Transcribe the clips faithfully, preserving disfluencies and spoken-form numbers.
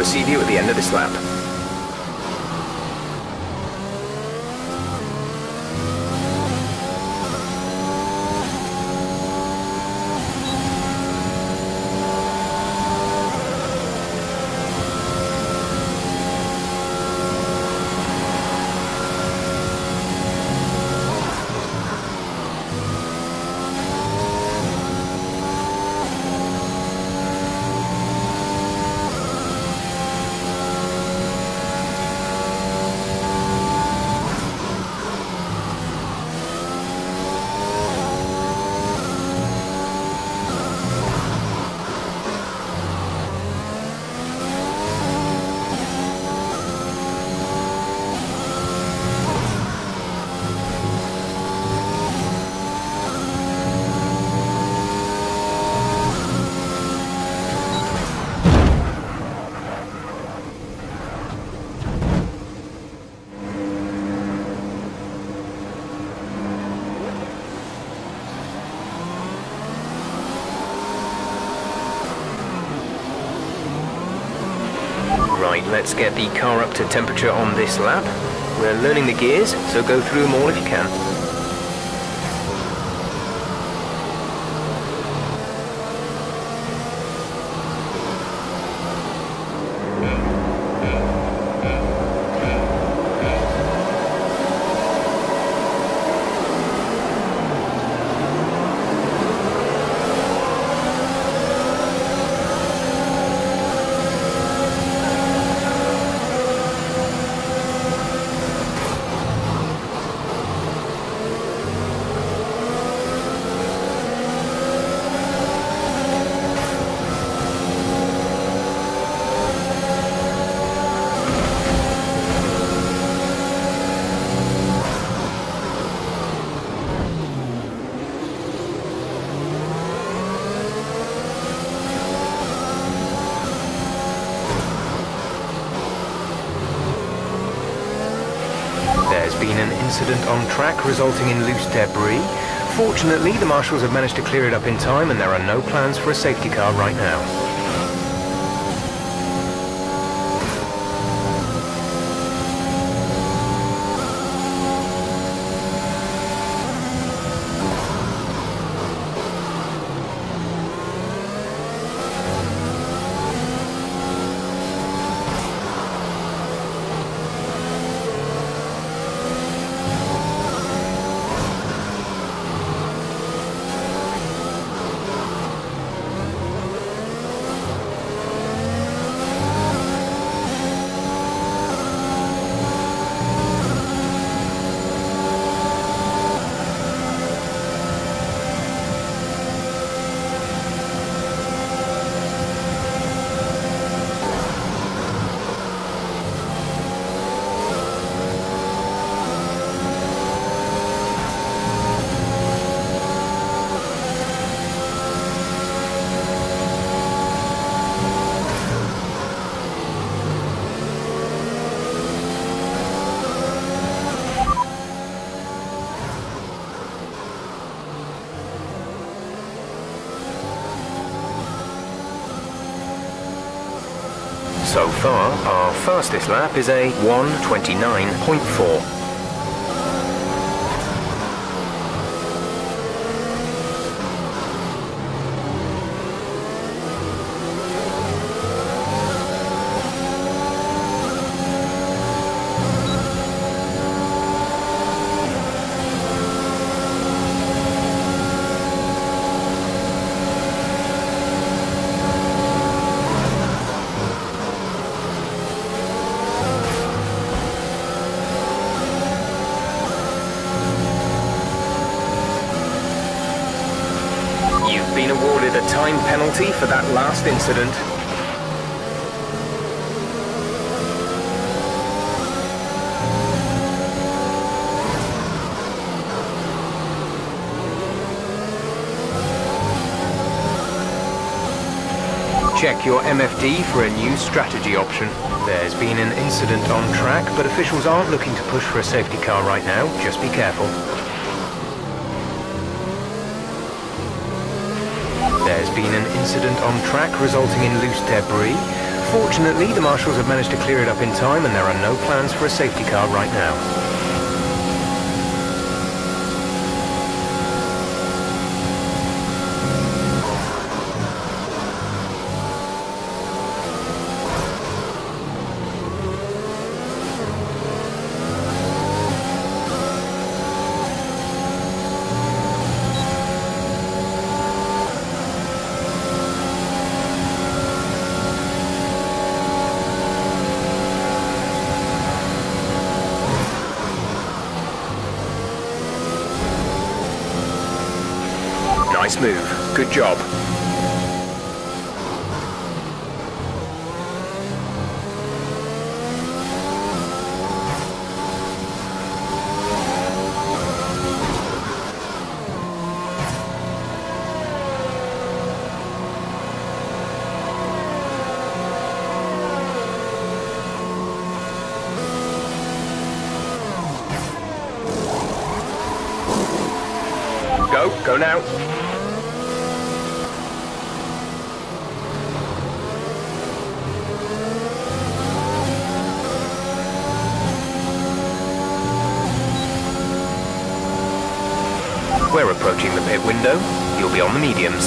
receive you at the end of this lap. Right, let's get the car up to temperature on this lap. We're learning the gears, so go through them all if you can. There's been an incident on track resulting in loose debris. Fortunately, the marshals have managed to clear it up in time and there are no plans for a safety car right now. So far, our fastest lap is a one twenty-nine point four. Been awarded a time penalty for that last incident. Check your M F D for a new strategy option. There's been an incident on track, but officials aren't looking to push for a safety car right now. Just be careful. There's been an incident on track resulting in loose debris. Fortunately, the marshals have managed to clear it up in time and there are no plans for a safety car right now. Nice move. Good job. Go, go now. We're approaching the pit window. You'll be on the mediums.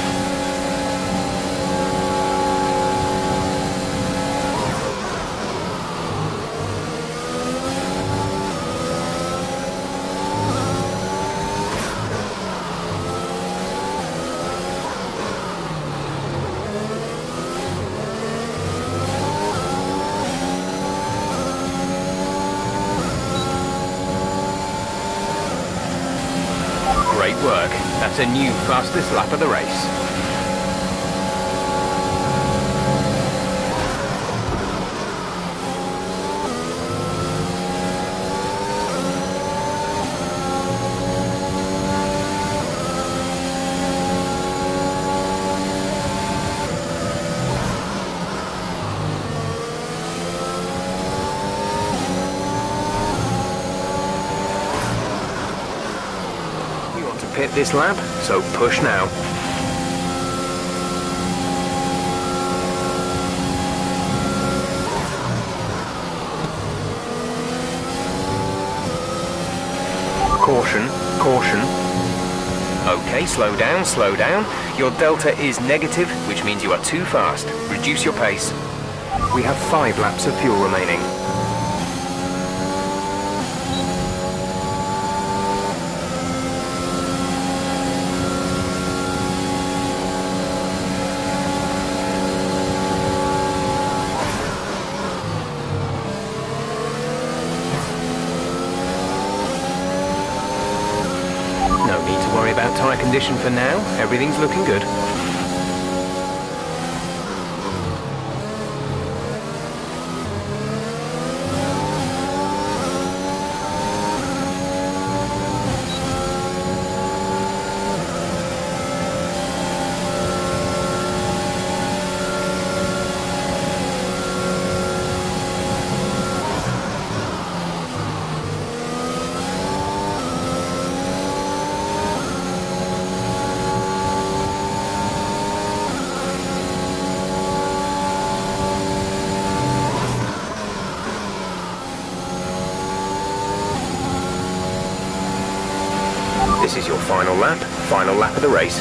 Great work. That's a new fastest lap of the race. Pit this lap, so push now. Caution, caution. Okay, slow down, slow down. Your delta is negative, which means you are too fast. Reduce your pace. We have five laps of fuel remaining. No need to worry about tyre condition for now. Everything's looking good. This is your final lap, final lap of the race.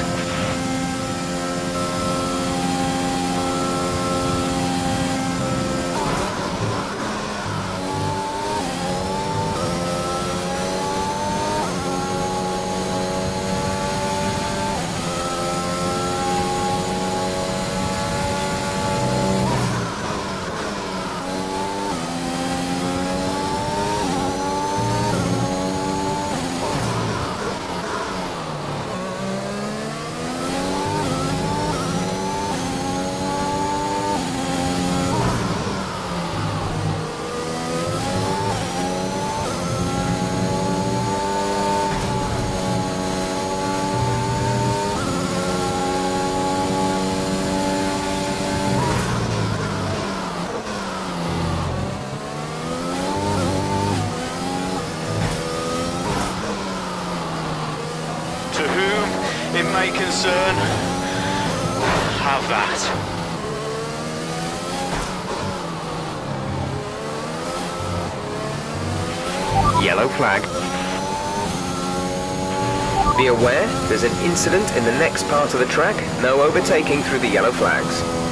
It may concern, have that. Yellow flag. Be aware, there's an incident in the next part of the track. No overtaking through the yellow flags.